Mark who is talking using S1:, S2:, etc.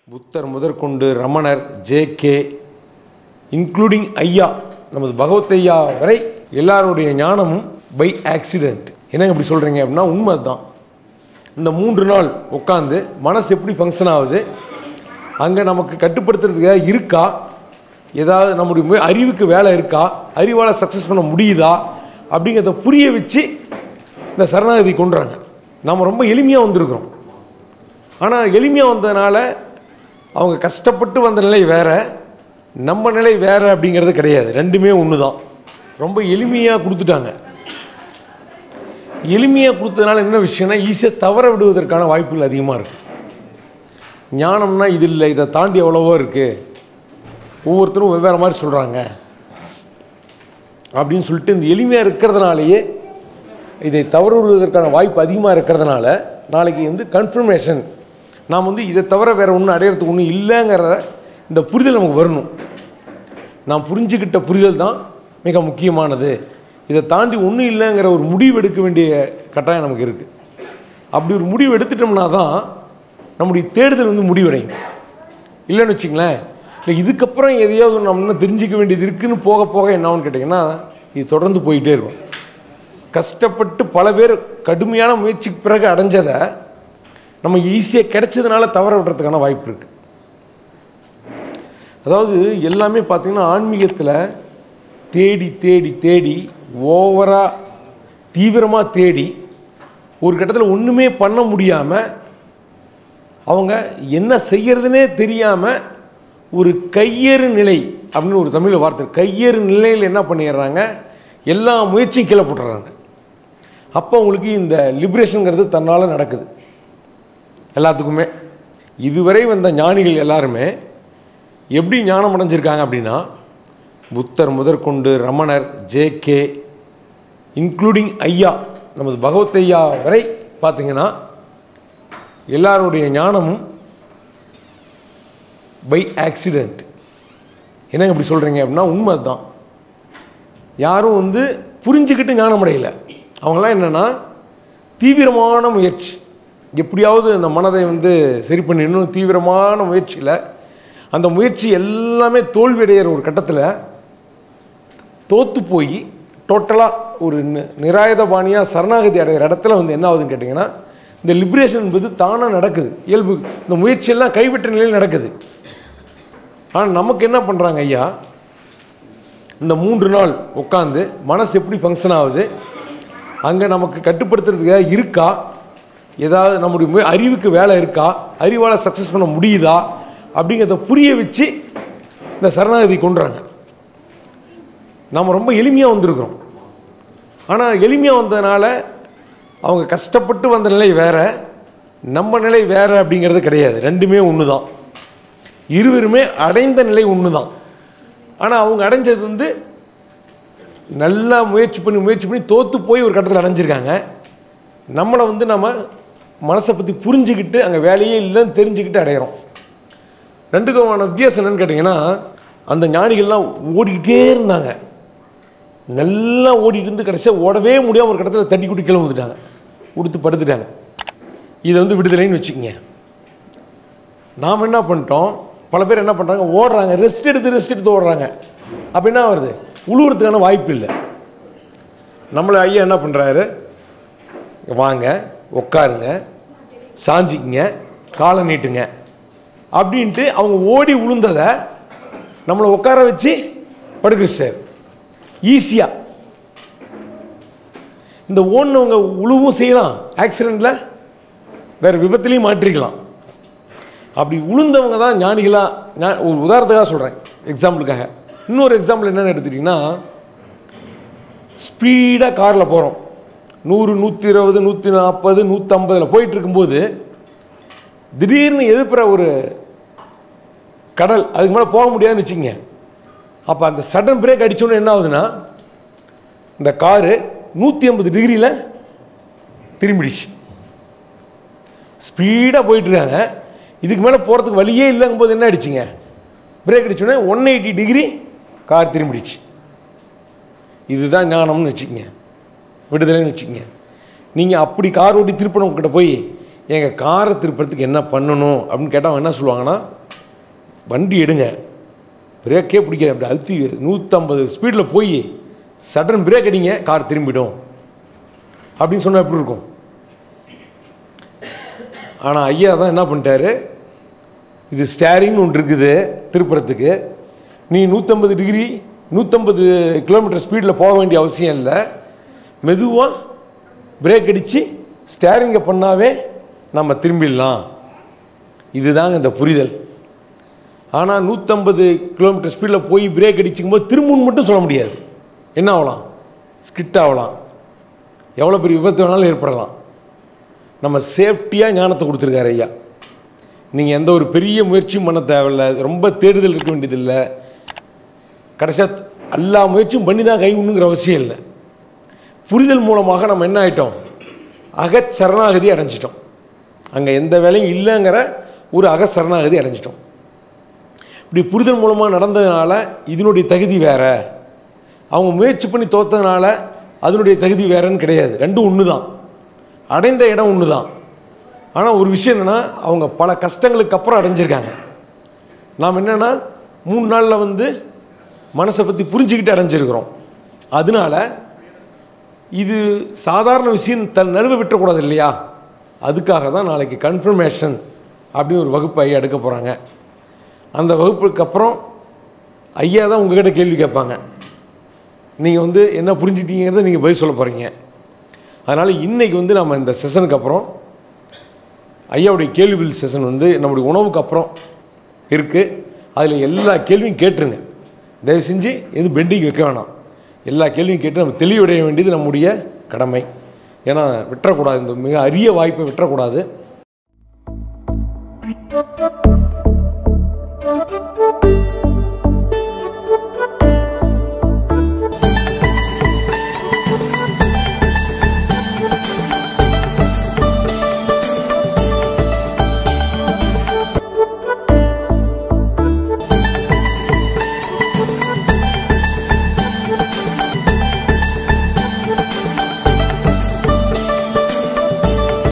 S1: புத்தர் முதற்கொண்டு ரமணர், JK. Including ஐயா, நமது பகவத் ஐயா வரை எல்லாருடைய ஞானமும் பை ஆக்சிடெண்ட். என்னங்க இப்படி சொல்கிறீங்க அப்படின்னா உண்மை தான். இந்த 3 நாள் உட்காந்து மனசு எப்படி ஃபங்க்ஷன் ஆகுது, அங்கே நமக்கு கட்டுப்படுத்துறதுக்கு இருக்கா, ஏதாவது நம்முடைய அறிவுக்கு வேலை இருக்கா, அறிவால் சக்ஸஸ் பண்ண முடியுதா அப்படிங்கிறத புரிய வச்சு இந்த சரணாகதி கொண்டுறாங்க. நாம் ரொம்ப எளிமையாக வந்திருக்கிறோம். ஆனால் எளிமையாக வந்ததுனால அவங்க கஷ்டப்பட்டு வந்த நிலை வேறு, நம்ம நிலை வேறு அப்படிங்கிறது கிடையாது. ரெண்டுமே ஒன்று தான். ரொம்ப எளிமையாக கொடுத்துட்டாங்க. எளிமையாக கொடுத்ததுனால என்ன விஷயம்னா ஈஸியாக தவற விடுவதற்கான வாய்ப்புகள் அதிகமாக இருக்குது. ஞானம்னா இது இல்லை, இதை தாண்டி எவ்வளவோ இருக்குது, ஒவ்வொருத்தரும் வெவ்வேறு மாதிரி சொல்கிறாங்க அப்படின்னு சொல்லிட்டு இந்த எளிமையாக இருக்கிறதுனாலேயே இதை தவற விடுவதற்கான வாய்ப்பு அதிகமாக இருக்கிறதுனால நாளைக்கு கன்ஃபர்மேஷன், நாம் இதை தவிர வேறு ஒன்றும் அடையிறதுக்கு ஒன்றும் இல்லைங்கிற இந்த புரிதல் நமக்கு வரணும். நாம் புரிஞ்சுக்கிட்ட புரிதல் தான் மிக முக்கியமானது. இதை தாண்டி ஒன்றும் இல்லைங்கிற ஒரு முடிவு எடுக்க வேண்டிய கட்டாயம் நமக்கு இருக்குது. அப்படி ஒரு முடிவு எடுத்துட்டோம்னா தான் நம்முடைய தேடுதல் முடிவடையும். இல்லைன்னு வச்சிங்களேன், இல்லை இதுக்கப்புறம் எதையாவது நம்ம இன்னும் தெரிஞ்சிக்க வேண்டியது இருக்குதுன்னு போக போக என்ன ஆகுன்னு கேட்டிங்கன்னா இது தொடர்ந்து போயிட்டே இருக்கும். கஷ்டப்பட்டு பல பேர் கடுமையான முயற்சிக்கு பிறகு அடைஞ்சதை நம்ம ஈஸியாக கிடைச்சதுனால தவற விடுறதுக்கான வாய்ப்பு இருக்குது. அதாவது எல்லாமே பார்த்திங்கன்னா ஆன்மீகத்தில் தேடி தேடி தேடி ஓவராக தீவிரமாக தேடி ஒரு கட்டத்தில் ஒன்றுமே பண்ண முடியாமல் அவங்க என்ன செய்கிறதுனே தெரியாமல் ஒரு கையேறு நிலை அப்படின்னு ஒரு தமிழ் வார்த்தை, கையேறு நிலையில் என்ன பண்ணிடுறாங்க, எல்லா முயற்சியும் கீழே போட்டுறாங்க. அப்போ அவங்களுக்கு இந்த லிபரேஷனுங்கிறது தன்னால் நடக்குது. எல்லாத்துக்குமே இதுவரை வந்த ஞானிகள் எல்லாருமே எப்படி ஞானம் அடைஞ்சிருக்காங்க அப்படின்னா புத்தர் முதற்கொண்டு ரமணர், ஜே.கே. இன்க்ளூடிங் ஐயா, நமது பகவத் ஐயா வரை பார்த்திங்கன்னா எல்லாருடைய ஞானமும் பை ஆக்சிடெண்ட். என்னங்க இப்படி சொல்கிறீங்க அப்படின்னா உண்மை தான். யாரும் புரிஞ்சுக்கிட்டு ஞானம் அடையலை. அவங்களாம் என்னென்னா தீவிரமான முயற்சி, எப்படியாவது அந்த மனதை சரி பண்ணி இன்னும் தீவிரமான முயற்சியில் அந்த முயற்சி எல்லாமே தோல்வியடைகிற ஒரு கட்டத்தில் தோற்று போய் டோட்டலாக ஒரு நிராயுதபாணியாக சரணாகதி அடைகிற இடத்துல என்ன ஆகுதுன்னு கேட்டிங்கன்னா இந்த லிபரேஷன் என்பது தானாக நடக்குது. இயல்பு இந்த முயற்சியெல்லாம் கைவிட்ட நிலையில் நடக்குது. ஆனால் நமக்கு என்ன பண்ணுறாங்க ஐயா, இந்த 3 நாள் உட்காந்து மனசு எப்படி ஃபங்க்ஷன் ஆகுது, அங்கே நமக்கு கட்டுப்படுத்துறதுக்கு இருக்கா, ஏதாவது நம்முடைய அறிவுக்கு வேலை இருக்கா, அறிவால் சக்ஸஸ் பண்ண முடியுதா அப்படிங்கிறத புரிய வச்சு இந்த சரணாகதி கொண்டுறாங்க. நாம் ரொம்ப எளிமையாக வந்திருக்கிறோம். ஆனால் எளிமையாக வந்ததுனால அவங்க கஷ்டப்பட்டு வந்த நிலை வேறு, நம்ம நிலை வேறு அப்படிங்கிறது கிடையாது. ரெண்டுமே ஒன்று தான். இருவருமே அடைந்த நிலை ஒன்று தான். ஆனால் அவங்க அடைஞ்சது நல்லா முயற்சி பண்ணி தோற்று போய் ஒரு கட்டத்தில் அடைஞ்சிருக்காங்க. நம்மளை நம்ம மனசை பற்றி புரிஞ்சுக்கிட்டு அங்கே வேலையே இல்லைன்னு தெரிஞ்சுக்கிட்டு அடையிறோம். ரெண்டுக்குமான வித்தியாசம் என்னன்னு கேட்டிங்கன்னா அந்த ஞானிகள்லாம் ஓடிக்கிட்டே இருந்தாங்க. நல்லா ஓடிட்டு இருந்து கடைசியாக ஓடவே முடியாமல் ஒரு கட்டத்தில் தட்டி குட்டி கீழே வந்துட்டாங்க, உடுத்து படுத்துட்டாங்க. இதை விடுதலைன்னு வச்சுக்கோங்க. நாம் என்ன பண்ணிட்டோம், பல பேர் என்ன பண்ணுறாங்க, ஓடுறாங்க, ரெஸ்ட் எடுத்து ஓடுறாங்க. அப்போ என்ன வருது, உழுவுறதுக்கான வாய்ப்பு இல்லை. நம்மளை ஐயா என்ன பண்ணுறாரு, வாங்க உட்காருங்க, சாஞ்சிக்குங்க, காலை நீட்டுங்க அப்படின்ட்டு அவங்க ஓடி உளுந்ததை நம்மளை உட்கார வச்சு படுக்க வச்சார் ஈஸியாக. இந்த ஓடுனவங்க உழுவும் செய்யலாம், ஆக்சிடெண்ட்டில் வேறு விபத்துலேயும் மாற்றிக்கலாம். அப்படி உளுந்தவங்க தான் ஞானிகளாக. ஒரு உதாரணத்துக்காக சொல்கிறேன், எக்ஸாம்பிளுக்காக. இன்னொரு எக்ஸாம்பிள் என்னென்னு எடுத்துட்டிங்கன்னா, ஸ்பீடாக காரில் போகிறோம், 100, 120, 140, 150 போயிட்டு இருக்கும்போது திடீர்னு எதிர்ப்புற ஒரு கடல், அதுக்கு மேலே போக முடியாதுன்னு வச்சுக்கோங்க. அப்போ அந்த சடன் பிரேக் அடித்தோன்னு என்ன ஆகுதுன்னா இந்த காரு 180 டிகிரியில் திரும்பிடுச்சு. ஸ்பீடாக போயிட்டுருக்காங்க, இதுக்கு மேலே போகிறதுக்கு வழியே இல்லைங்கும்போது என்ன ஆயிடுச்சுங்க, பிரேக் அடித்தோடனே 180 டிகிரி கார் திரும்பிடுச்சு. இதுதான் ஞானம்னு வச்சுக்கோங்க, விடுதலைன்னு வச்சுக்கோங்க. நீங்கள் அப்படி கார் ஓட்டி திருப்பணவங்கிட்ட போய் எங்கள் காரை திருப்பறதுக்கு என்ன பண்ணணும் அப்படின்னு கேட்டால் அவங்க என்ன சொல்லுவாங்கன்னா, வண்டி எடுங்க, பிரேக்கே பிடிக்காது, அப்படி அழுத்தி 150 ஸ்பீடில் போய் சடன் பிரேக் அடிங்க, கார் திரும்பிடும் அப்படின்னு சொன்னால் எப்படி இருக்கும்? ஆனால் ஐயா தான் என்ன பண்ணிட்டாரு, இது ஸ்டேரிங்னு ஒன்று இருக்குது திருப்புறத்துக்கு, நீ 150 டிகிரி 150 கிலோமீட்டர் ஸ்பீடில் போக வேண்டிய அவசியம் இல்லை, மெதுவாக பிரேக் அடித்து ஸ்டேரிங்கை பண்ணாவே நம்ம திரும்பிடலாம். இதுதாங்க இந்த புரிதல். ஆனால் 150 கிலோமீட்டர் ஸ்பீடில் போய் பிரேக் அடிச்சுக்கும்போது திரும்புன்னு மட்டும் சொல்ல முடியாது. என்ன ஆகலாம்? ஸ்கிட் ஆகலாம், எவ்வளோ பெரிய விபத்து வேணாலும் ஏற்படலாம். நம்ம சேஃப்டியாக ஞானத்தை கொடுத்துருக்காரு ஐயா. நீங்கள் எந்த ஒரு பெரிய முயற்சியும் பண்ண தேவையில்லை, ரொம்ப தேடுதல் இருக்க வேண்டியதில்லை, கடைசியாக எல்லா முயற்சியும் பண்ணி தான் கை உண்ணுங்கிற அவசியம் இல்லை. புரிதல் மூலமாக நம்ம என்ன ஆகிட்டோம்? அகச்சரணாகதி அடைஞ்சிட்டோம். அங்கே எந்த வேலையும் இல்லைங்கிற ஒரு அகசரணாகதி அடைஞ்சிட்டோம். இப்படி புரிதல் மூலமாக நடந்ததுனால இதனுடைய தகுதி வேறு, அவங்க முயற்சி பண்ணி தோற்றதுனால அதனுடைய தகுதி வேறுன்னு கிடையாது. ரெண்டும் ஒன்று தான், அடைந்த இடம் ஒன்று தான். ஆனால் ஒரு விஷயம் என்னென்னா, அவங்க பல கஷ்டங்களுக்கு அப்புறம் அடைஞ்சிருக்காங்க. நாம் என்னென்னா 3 நாளில் மனசை பற்றி புரிஞ்சுக்கிட்டு அடைஞ்சிருக்கிறோம். அதனால இது சாதாரண விஷயம் தன் நழுவ விட்டுறக்கூடாது இல்லையா? அதுக்காக தான் நாளைக்கு கன்ஃபர்மேஷன் அப்படின்னு ஒரு வகுப்பு ஐயா எடுக்க போகிறாங்க. அந்த வகுப்புக்கு அப்புறம் ஐயா தான் உங்கள்கிட்ட கேள்வி கேட்பாங்க. நீங்கள் என்ன புரிஞ்சுட்டீங்கிறத நீங்கள் பதில் சொல்ல போகிறீங்க. அதனால் இன்றைக்கி நம்ம இந்த செஷனுக்கு அப்புறம் ஐயாவுடைய கேள்வி பதில் செஷன் நம்முடைய உணவுக்கு அப்புறம் இருக்குது. அதில் எல்லா கேள்வியும் கேட்டுருங்க. தயவு செஞ்சு எதுவும் பெண்டிங் வைக்க வேணாம். எல்லா கேள்வியும் கேட்டு நம்ம தெளிவடைய வேண்டியது நம்முடைய கடமை. ஏன்னா விட்டுறக்கூடாது, இந்த மிக அரிய வாய்ப்பை விட்டுறக்கூடாது.